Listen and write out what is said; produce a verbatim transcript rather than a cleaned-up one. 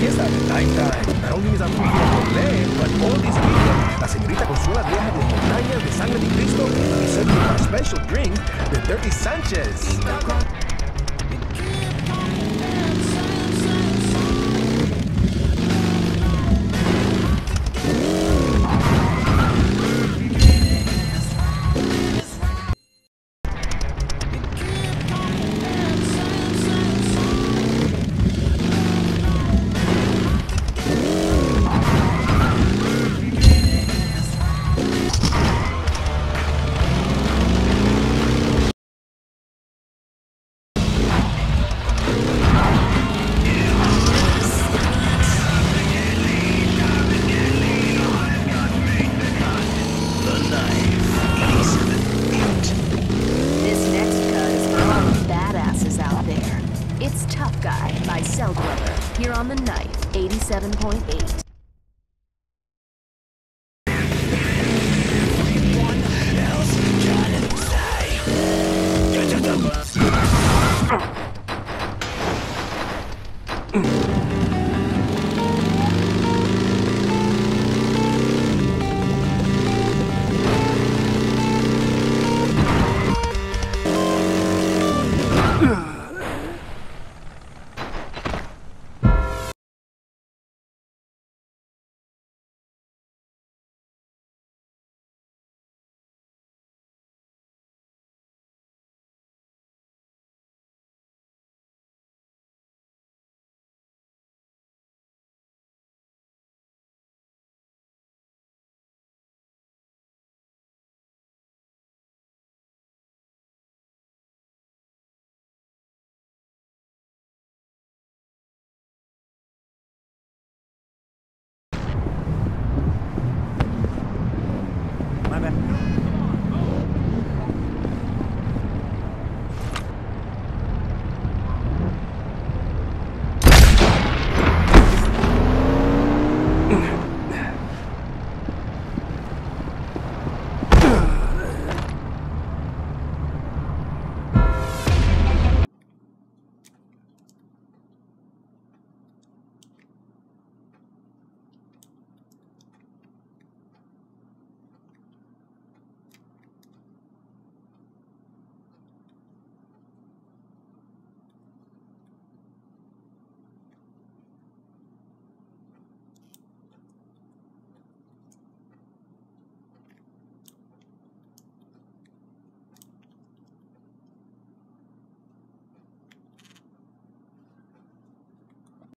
fiesta. Time time. Not only is a Buffet, but all this weekend, la señorita Consuela viaja de montañas de sangre de Cristo y serving a special drink, the Dirty Sanchez. Here on the Knife, eighty-seven point eight. Mm.